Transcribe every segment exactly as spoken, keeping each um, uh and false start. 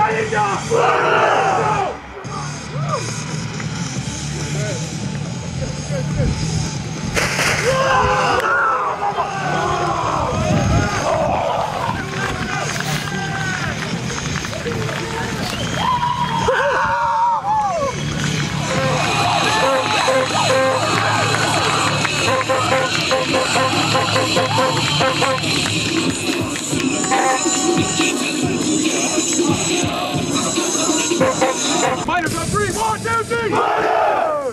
Miners on three, one, two, three! Miners!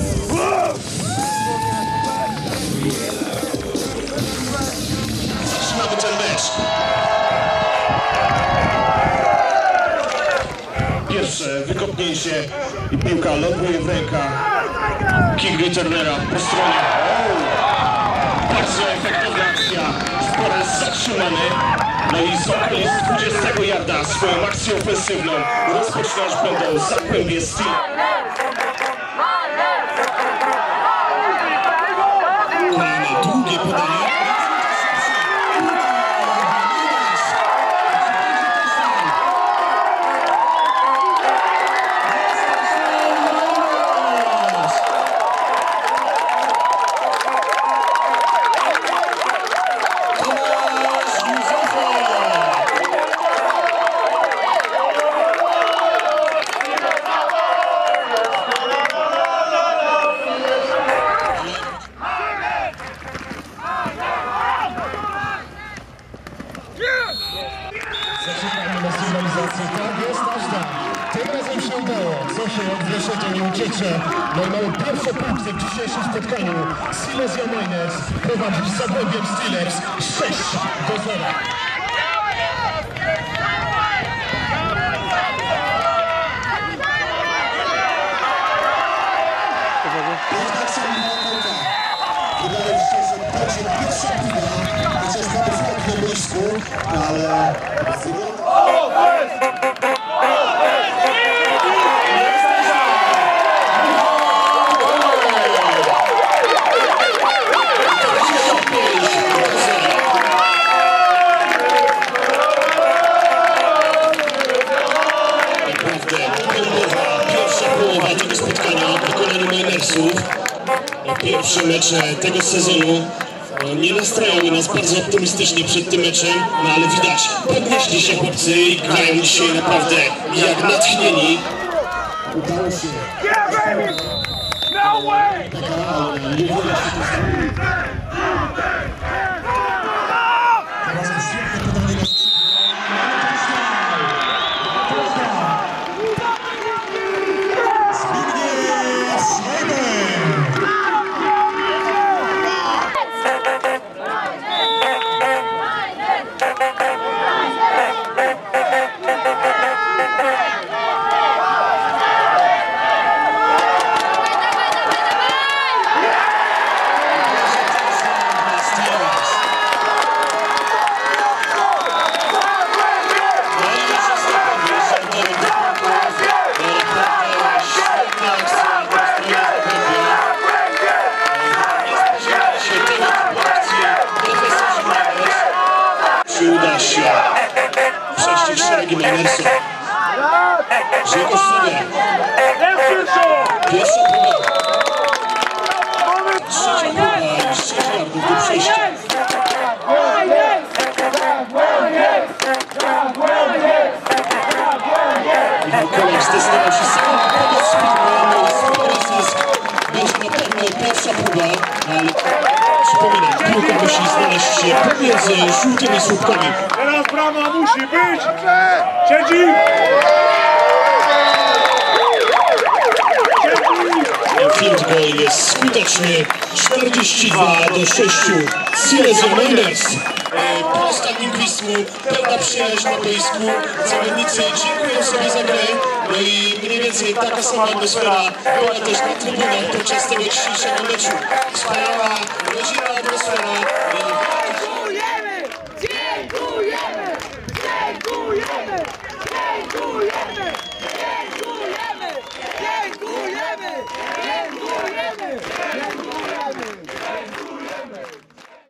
Zaczynamy ten mecz. Pierwsze wykopnięcie i piłka ląduje w rękach King Returnera po stronie. Bardzo efektowna akcja, sporo jest zatrzymany. No i z okolic dwudziestego yarda swoją akcję ofensywną rozpoczynasz będą Zagłębie Steelers. Kolejne długie podanie. Zaczekamy na sygnalizację, tak jest, aż tak. Tym razem się udało, co się od wreszcie nie uciecze. No i mamy pierwszy punkt w dzisiejszym spotkaniu. Silesia Miners prowadzi z Zagłębiem Steelers sześć do zera. Wydaje się, że będzie pierwsza piła, chociaż mamy fakt na boisku, ale... Naprawdę pełnowa pierwsza połowa tego spotkania, pokonali Minersów. Pierwsze mecze tego sezonu nie nastrajały nas bardzo optymistycznie przed tym meczem, no ale widać, podnieśli się chłopcy i grają dzisiaj naprawdę jak natchnieni. Udało się. Uda się przejście w szeregi Minersów. Żyjko sobie. Pierwsza próba. Trzecia próba i sześć yardów do przejścia. Michał Kolarz zdecydował się sam pomóc spójnemu i spory zysk. Będzie na pewno pierwsza próba, ale przypominam, piłka musi znaleźć się pomiędzy żółtymi słupkami. Teraz brama musi być! Siedzi! Field goal jest skuteczny. czterdzieści dwa do sześciu. Silesia Miners. Po ostatnim gwizdku pełna przyjaźń na boisku. Zawodnicy dziękują sobie za grę. No i mniej więcej taka sama atmosfera była też na trybunach podczas tego dzisiejszego meczu. Wspaniała, rodzinna atmosfera.